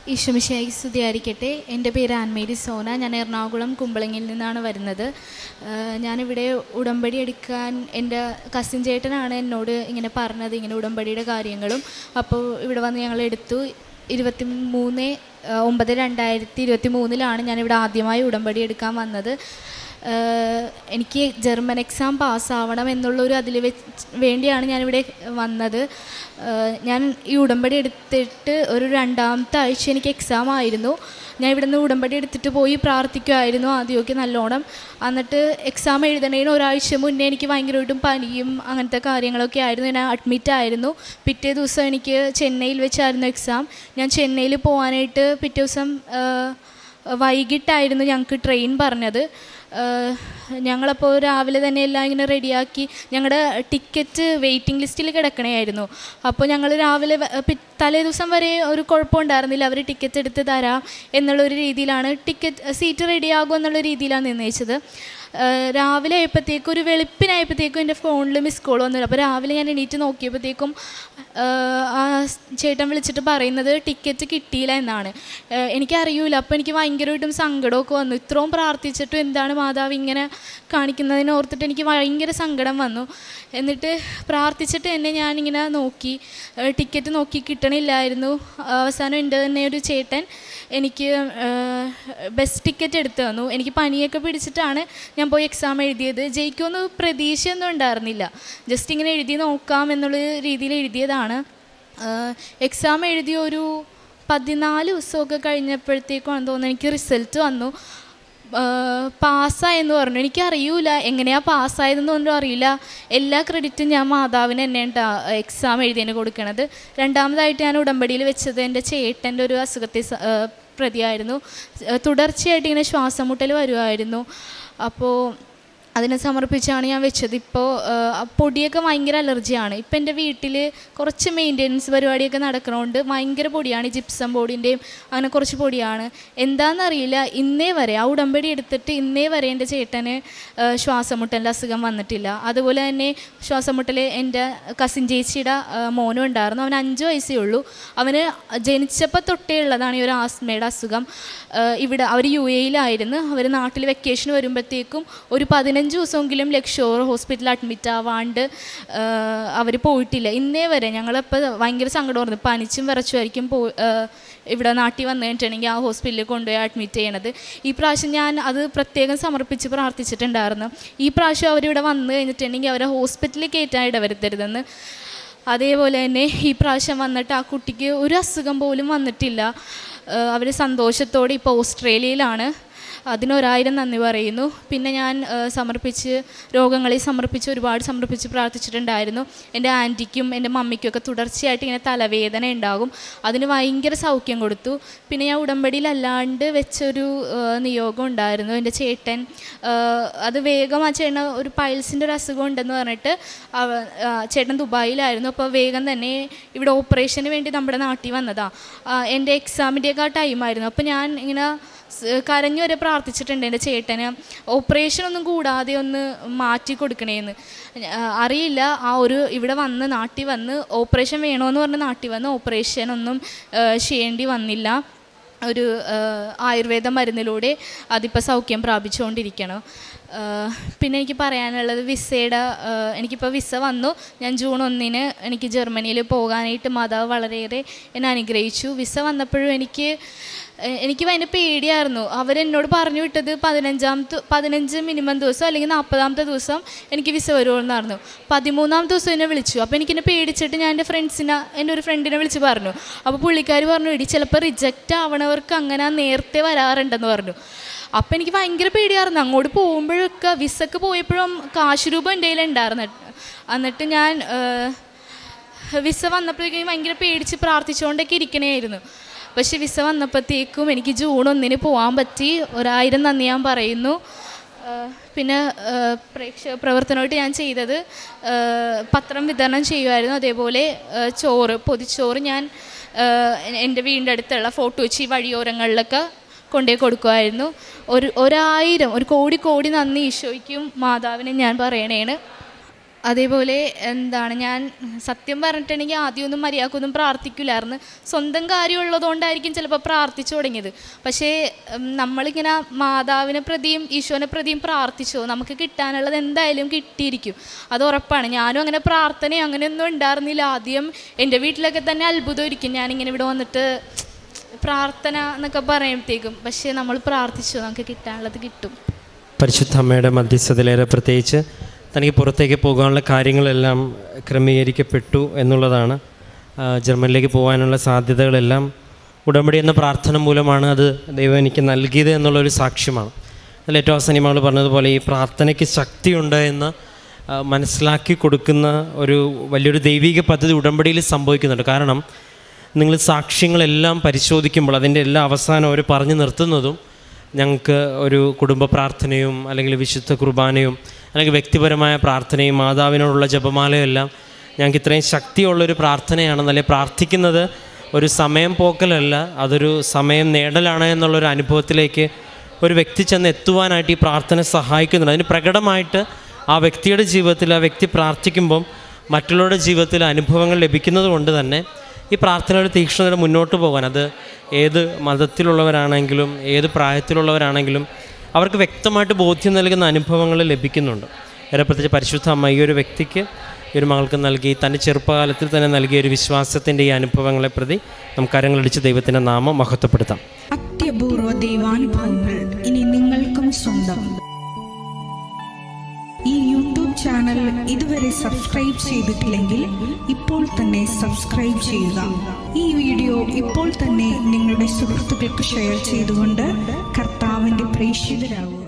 ഈശോമിശിഹായ്ക്ക് സ്തുതിയായിരിക്കട്ടെ. എൻ്റെ പേര് ആൻമേരി സോന. ഞാൻ എറണാകുളം കുമ്പളങ്ങിൽ നിന്നാണ് വരുന്നത്. ഞാനിവിടെ ഉടമ്പടി എടുക്കാൻ എൻ്റെ കസിൻ ചേട്ടനാണ് എന്നോട് ഇങ്ങനെ പറഞ്ഞത്, ഇങ്ങനെ ഉടമ്പടിയുടെ കാര്യങ്ങളും. അപ്പോൾ ഇവിടെ വന്ന് ഞങ്ങൾ എടുത്തു. 23/9/2023 ഞാനിവിടെ ആദ്യമായി ഉടമ്പടി എടുക്കാൻ വന്നത്. എനിക്ക് ജർമ്മൻ എക്സാം പാസ്സാവണം എന്നുള്ളൊരു വേണ്ടിയാണ് ഞാനിവിടെ വന്നത്. ഞാൻ ഈ ഉടമ്പടി എടുത്തിട്ട് ഒരു 2ാമത്തെ ആഴ്ച എനിക്ക് എക്സാം ആയിരുന്നു. ഞാൻ ഇവിടെ നിന്ന് ഉടമ്പടി എടുത്തിട്ട് പോയി പ്രാർത്ഥിക്കുമായിരുന്നു ആദ്യമൊക്കെ നല്ലോണം. എന്നിട്ട് എക്സാം എഴുതണേന് ഒരാഴ്ച മുന്നേ എനിക്ക് ഭയങ്കരമായിട്ടും പനിയും അങ്ങനത്തെ കാര്യങ്ങളൊക്കെ ആയിരുന്നു. ഞാൻ അഡ്മിറ്റായിരുന്നു. പിറ്റേ ദിവസം എനിക്ക് ചെന്നൈയിൽ വെച്ചായിരുന്നു എക്സാം. ഞാൻ ചെന്നൈയിൽ പോകാനായിട്ട് പിറ്റേ ദിവസം വൈകിട്ടായിരുന്നു ഞങ്ങൾക്ക് ട്രെയിൻ പറഞ്ഞത്. ഞങ്ങളപ്പോൾ രാവിലെ തന്നെ എല്ലാം ഇങ്ങനെ റെഡിയാക്കി. ഞങ്ങളുടെ ടിക്കറ്റ് വെയിറ്റിംഗ് ലിസ്റ്റിൽ കിടക്കണമായിരുന്നു. അപ്പോൾ ഞങ്ങൾ രാവിലെ തലേ ദിവസം വരെ ഒരു കുഴപ്പമുണ്ടായിരുന്നില്ല. അവർ ടിക്കറ്റ് എടുത്ത് തരാം എന്നുള്ളൊരു രീതിയിലാണ്, സീറ്റ് റെഡിയാകും എന്നുള്ള രീതിയിലാണ് നിർണ്ണയിച്ചത്. രാവിലെ ആയപ്പോഴത്തേക്കും ഒരു വെളുപ്പിനായപ്പോഴത്തേക്കും എൻ്റെ ഫോണിൽ മിസ് കോൾ വന്നില്ല. അപ്പോൾ രാവിലെ ഞാൻ എണീറ്റ് നോക്കിയപ്പോഴത്തേക്കും ആ ചേട്ടൻ വിളിച്ചിട്ട് പറയുന്നത് ടിക്കറ്റ് കിട്ടിയില്ല എന്നാണ്. എനിക്കറിയില്ല. അപ്പോൾ എനിക്ക് ഭയങ്കരമായിട്ടും സങ്കടമൊക്കെ വന്നു. ഇത്രയും പ്രാർത്ഥിച്ചിട്ടും എന്താണ് മാതാവ് ഇങ്ങനെ കാണിക്കുന്നതിന് ഓർത്തിട്ട് എനിക്ക് ഭയങ്കര സങ്കടം വന്നു. എന്നിട്ട് പ്രാർത്ഥിച്ചിട്ട് തന്നെ ഞാനിങ്ങനെ നോക്കി, ടിക്കറ്റ് നോക്കി കിട്ടണില്ലായിരുന്നു. അവസാനം എൻ്റെ തന്നെ ഒരു ചേട്ടൻ എനിക്ക് ബസ് ടിക്കറ്റ് എടുത്തു തന്നു. എനിക്ക് പനിയൊക്കെ പിടിച്ചിട്ടാണ് ഞാൻ പോയി എക്സാം എഴുതിയത്. ജയിക്കുമെന്ന് പ്രതീക്ഷയൊന്നും ഉണ്ടായിരുന്നില്ല. ജസ്റ്റ് ഇങ്ങനെ എഴുതി നോക്കാം എന്നുള്ള രീതിയിൽ എഴുതിയതാണ്. എക്സാം എഴുതിയ ഒരു 14 ദിവസമൊക്കെ കഴിഞ്ഞപ്പോഴത്തേക്കാണെന്ന് തോന്നുന്നു എനിക്ക് റിസൾട്ട് വന്നു. പാസ്സായെന്ന് പറഞ്ഞു. എനിക്കറിയില്ല എങ്ങനെയാണ് പാസ്സായതെന്നൊന്നും അറിയില്ല. എല്ലാ ക്രെഡിറ്റും ഞാൻ മാതാവിന് തന്നെയാണ് എക്സാം എഴുതിയതിന് കൊടുക്കണത്. രണ്ടാമതായിട്ട് ഞാൻ ഉടമ്പടിയിൽ വെച്ചത് എൻ്റെ ചേട്ടൻ്റെ ഒരു അസുഖത്തെ പ്രതിയായിരുന്നു. തുടർച്ചയായിട്ട് ഇങ്ങനെ ശ്വാസം മുട്ടൽ വരുമായിരുന്നു. അപ്പോൾ അതിനെ സമർപ്പിച്ചാണ് ഞാൻ വെച്ചത്. ഇപ്പോൾ പൊടിയൊക്കെ ഭയങ്കര അലർജിയാണ്. ഇപ്പം എൻ്റെ വീട്ടിൽ കുറച്ച് മെയിൻ്റെനൻസ് പരിപാടിയൊക്കെ നടക്കണോണ്ട് ഭയങ്കര പൊടിയാണ്. ജിപ്സം ബോർഡിൻ്റെയും അങ്ങനെ കുറച്ച് പൊടിയാണ്. എന്താണെന്നറിയില്ല. ഇന്നേ വരെ ആ ഉടമ്പടി എടുത്തിട്ട് ഇന്നേ വരെ എൻ്റെ ചേട്ടന് ശ്വാസം മുട്ടലിൻ്റെ അസുഖം വന്നിട്ടില്ല. അതുപോലെ തന്നെ ശ്വാസം മുട്ടൽ എൻ്റെ കസിൻ ചേച്ചിയുടെ മോനും ഉണ്ടായിരുന്നു. അവന് 5 വയസ്സേ ഉള്ളൂ. അവന് ജനിച്ചപ്പോൾ തൊട്ടേ ഉള്ളതാണ് ഈ ഒരു ആസ്മയുടെ അസുഖം. ഇവിടെ അവർ UAE-യിലായിരുന്നു. അവർ നാട്ടിൽ വെക്കേഷൻ വരുമ്പോഴത്തേക്കും ഒരു 15 ദിവസമെങ്കിലും ലക്ഷോർ ഹോസ്പിറ്റലിൽ അഡ്മിറ്റ് ആവാണ്ട് അവർ പോയിട്ടില്ല ഇന്നേ വരെ. ഞങ്ങളിപ്പോൾ ഭയങ്കര സങ്കടമായിരുന്നു. പനിച്ചും വിറച്ചുമായിരിക്കും ഇവിടെ നാട്ടിൽ വന്നു കഴിഞ്ഞിട്ടുണ്ടെങ്കിൽ ആ ഹോസ്പിറ്റലിൽ കൊണ്ടുപോയി അഡ്മിറ്റ് ചെയ്യണത്. ഈ പ്രാവശ്യം ഞാൻ അത് പ്രത്യേകം സമർപ്പിച്ച് പ്രാർത്ഥിച്ചിട്ടുണ്ടായിരുന്നു. ഈ പ്രാവശ്യം അവരിവിടെ വന്നു കഴിഞ്ഞിട്ടുണ്ടെങ്കിൽ അവരെ ഹോസ്പിറ്റലിൽ കയറ്റാൻ ഇടവരുത്തരുതെന്ന്. അതേപോലെ തന്നെ ഈ പ്രാവശ്യം വന്നിട്ട് ആ കുട്ടിക്ക് ഒരു അസുഖം പോലും വന്നിട്ടില്ല. അവർ സന്തോഷത്തോടെ ഇപ്പോൾ ഓസ്ട്രേലിയയിലാണ്. അതിന്1000 നന്ദി പറയുന്നു. പിന്നെ ഞാൻ രോഗങ്ങളെ ഒരുപാട് സമർപ്പിച്ച് പ്രാർത്ഥിച്ചിട്ടുണ്ടായിരുന്നു. എൻ്റെ ആൻറ്റിക്കും എൻ്റെ മമ്മിക്കൊക്കെ തുടർച്ചയായിട്ട് ഇങ്ങനെ തലവേദന ഉണ്ടാകും. അതിന് ഭയങ്കര സൗഖ്യം കൊടുത്തു. പിന്നെ ഞാൻ ഉടമ്പടിയിലല്ലാണ്ട് വെച്ചൊരു നിയോഗം ഉണ്ടായിരുന്നു. എൻ്റെ ചേട്ടൻ അത് വേഗം ആ ചേട്ടൻ ഒരു പൈൽസിൻ്റെ ഒരു അസുഖം ഉണ്ടെന്ന് പറഞ്ഞിട്ട് ചേട്ടൻ ദുബായിലായിരുന്നു. അപ്പോൾ വേഗം തന്നെ ഇവിടെ ഓപ്പറേഷന് വേണ്ടി നമ്മുടെ നാട്ടിൽ വന്നതാണ്. എൻ്റെ എക്സാമിൻ്റെയൊക്കെ ആ ടൈമായിരുന്നു. അപ്പോൾ ഞാൻ ഇങ്ങനെ കരഞ്ഞു വരെ പ്രാർത്ഥിച്ചിട്ടുണ്ട് എൻ്റെ ചേട്ടന് ഓപ്പറേഷനൊന്നും കൂടാതെ ഒന്ന് മാറ്റി കൊടുക്കണേന്ന്. അറിയില്ല, ഇവിടെ വന്ന് നാട്ടിൽ വന്ന് ഓപ്പറേഷൻ വേണമെന്ന് പറഞ്ഞ് നാട്ടിൽ വന്ന് ഓപ്പറേഷനൊന്നും ചെയ്യേണ്ടി വന്നില്ല. ഒരു ആയുർവേദ മരുന്നിലൂടെ അതിപ്പോൾ സൗഖ്യം പ്രാപിച്ചുകൊണ്ടിരിക്കണം. പിന്നെ എനിക്ക് പറയാനുള്ളത് എനിക്കിപ്പോൾ വിസ വന്നു. ഞാൻ ജൂൺ 1 എനിക്ക് ജർമ്മനിയിൽ പോകാനായിട്ട് മാതാവ് വളരെയേറെ എന്നെ അനുഗ്രഹിച്ചു. വിസ വന്നപ്പോഴും എനിക്ക് ഭയങ്കര പേടിയായിരുന്നു. അവരെന്നോട് പറഞ്ഞു വിട്ടത് 15 മിനിമം ദിവസം അല്ലെങ്കിൽ 40ാമത്തെ ദിവസം എനിക്ക് വിസ വരുമെന്നായിരുന്നു. 13ാം ദിവസം എന്നെ വിളിച്ചു. അപ്പോൾ എനിക്കെന്നെ പേടിച്ചിട്ട് ഞാൻ എൻ്റെ ഒരു ഫ്രണ്ടിനെ വിളിച്ച് പറഞ്ഞു. അപ്പോൾ പുള്ളിക്കാർ പറഞ്ഞു, എടി ചിലപ്പോൾ റിജക്റ്റ് ആവണവർക്ക് അങ്ങനെ നേരത്തെ വരാറുണ്ടെന്ന് പറഞ്ഞു. അപ്പോൾ എനിക്ക് ഭയങ്കര പേടിയായിരുന്നു. അങ്ങോട്ട് പോകുമ്പോഴൊക്കെ വിസക്ക് പോയപ്പോഴും കാശ് രൂപ എൻ്റെ കയ്യിലുണ്ടായിരുന്നു. എന്നിട്ട് ഞാൻ വിസ വന്നപ്പോഴേക്കും ഭയങ്കര പേടിച്ച് പ്രാർത്ഥിച്ചുകൊണ്ടൊക്കെ ഇരിക്കണമായിരുന്നു. പക്ഷേ വിസ വന്നപ്പോഴത്തേക്കും എനിക്ക് ജൂൺ 1 പോകാൻ പറ്റി. 1000 നന്ദി ഞാൻ പറയുന്നു. പിന്നെ പ്രവർത്തനമായിട്ട് ഞാൻ ചെയ്തത് പത്രം വിതരണം ചെയ്യുമായിരുന്നു. അതേപോലെ പൊതിച്ചോറ് ഞാൻ എൻ്റെ വീടിൻ്റെ അടുത്തുള്ള ഫോർട്ട് കൊച്ചി വഴിയോരങ്ങളിലൊക്കെ കൊണ്ടുപോയി കൊടുക്കുമായിരുന്നു. ഒരു കോടി നന്ദി ഈശോയ്ക്കും മാതാവിനും ഞാൻ പറയണേണ്. അതേപോലെ ഞാൻ സത്യം പറഞ്ഞിട്ടുണ്ടെങ്കിൽ ആദ്യമൊന്നും മര്യാദക്കൊന്നും പ്രാർത്ഥിക്കില്ലായിരുന്നു. സ്വന്തം കാര്യമുള്ളതുകൊണ്ടായിരിക്കും ചിലപ്പോൾ പ്രാർത്ഥിച്ചു തുടങ്ങിയത്. പക്ഷേ നമ്മളിങ്ങനെ മാതാവിനെ പ്രതിയും ഈശോനെ പ്രതിയും പ്രാർത്ഥിച്ചോ നമുക്ക് കിട്ടാനുള്ളത് എന്തായാലും കിട്ടിയിരിക്കും, അത് ഉറപ്പാണ്. ഞാനും അങ്ങനെ പ്രാർത്ഥനയോ അങ്ങനെയൊന്നും ഉണ്ടായിരുന്നില്ല. ആദ്യം എൻ്റെ വീട്ടിലൊക്കെ തന്നെ അത്ഭുതമായിരിക്കും ഞാനിങ്ങനെ ഇവിടെ വന്നിട്ട് പ്രാർത്ഥന എന്നൊക്കെ പറയുമ്പോഴത്തേക്കും. പക്ഷേ നമ്മൾ പ്രാർത്ഥിച്ചോ നമുക്ക് കിട്ടാനുള്ളത് കിട്ടും. പരിശുദ്ധ അമ്മയുടെ മധ്യസ്ഥതയിലേറെ പ്രത്യേകിച്ച് തനിക്ക് പുറത്തേക്ക് പോകാനുള്ള കാര്യങ്ങളെല്ലാം ക്രമീകരിക്കപ്പെട്ടു എന്നുള്ളതാണ്. ജർമ്മനിലേക്ക് പോകാനുള്ള സാധ്യതകളെല്ലാം ഉടമ്പടി എന്ന പ്രാർത്ഥന മൂലമാണ് അത് ദൈവം എനിക്ക് നൽകിയത് എന്നുള്ളൊരു സാക്ഷ്യമാണ്. അതിൽ ഏറ്റവും അവസാനം മകൾ പറഞ്ഞതുപോലെ ഈ പ്രാർത്ഥനയ്ക്ക് ശക്തിയുണ്ട് എന്ന് മനസ്സിലാക്കി കൊടുക്കുന്ന ഒരു വലിയൊരു ദൈവിക പദ്ധതി ഉടമ്പടിയിൽ സംഭവിക്കുന്നുണ്ട്. കാരണം നിങ്ങൾ സാക്ഷ്യങ്ങളെല്ലാം പരിശോധിക്കുമ്പോൾ അതിൻ്റെ എല്ലാ അവസാനം അവർ പറഞ്ഞു നിർത്തുന്നതും ഞങ്ങൾക്ക് ഒരു കുടുംബ പ്രാർത്ഥനയും അല്ലെങ്കിൽ വിശുദ്ധ കുർബാനയും അല്ലെങ്കിൽ വ്യക്തിപരമായ പ്രാർത്ഥനയും മാതാവിനോടുള്ള ജപമാലയും എല്ലാം ഞങ്ങൾക്ക് ഇത്രയും ശക്തിയുള്ളൊരു പ്രാർത്ഥനയാണെന്നല്ലേ പ്രാർത്ഥിക്കുന്നത് ഒരു സമയം പോക്കലല്ല, അതൊരു സമയം നേടലാണ് എന്നുള്ളൊരു അനുഭവത്തിലേക്ക് ഒരു വ്യക്തി ചെന്ന് എത്തുവാനായിട്ട് ഈ പ്രാർത്ഥന സഹായിക്കുന്നുണ്ട്. അതിന് പ്രകടമായിട്ട് ആ വ്യക്തിയുടെ ജീവിതത്തിൽ ആ വ്യക്തി പ്രാർത്ഥിക്കുമ്പം മറ്റുള്ളവരുടെ ജീവിതത്തിൽ അനുഭവങ്ങൾ ലഭിക്കുന്നത് കൊണ്ട് തന്നെ ഈ പ്രാർത്ഥനയുടെ തീക്ഷ്ണതയുടെ മുന്നോട്ട് പോകാൻ, അത് ഏത് മതത്തിലുള്ളവരാണെങ്കിലും ഏത് പ്രായത്തിലുള്ളവരാണെങ്കിലും അവർക്ക് വ്യക്തമായിട്ട് ബോധ്യം നൽകുന്ന അനുഭവങ്ങൾ ലഭിക്കുന്നുണ്ട്. ഏറെ പ്രത്യേകിച്ച് പരിശുദ്ധ അമ്മ ഈ ഒരു വ്യക്തിക്ക് ഈ ഒരു മകൾക്ക് നൽകി തൻ്റെ ചെറുപ്പകാലത്തിൽ തന്നെ നൽകിയ ഒരു വിശ്വാസത്തിൻ്റെ ഈ അനുഭവങ്ങളെ പ്രതി നമുക്ക് കരങ്ങളടിച്ച് ദൈവത്തിൻ്റെ നാമം മഹത്വപ്പെടുത്താം. അത്യപൂർവ ദൈവാനുഭവങ്ങൾ ഇനി നിങ്ങൾക്കും സ്വന്തം. ഈ യൂട്യൂബ് ചാനൽ ഇതുവരെ സബ്സ്ക്രൈബ് ചെയ്തിട്ടില്ലെങ്കിൽ ഇപ്പോൾ തന്നെ സബ്സ്ക്രൈബ് ചെയ്യുക. ഈ വീഡിയോ ഇപ്പോൾ തന്നെ നിങ്ങളുടെ സുഹൃത്തുക്കൾക്ക് ഷെയർ ചെയ്തുകൊണ്ട് കർത്താവിൻ്റെ പ്രേക്ഷിതരാകുക.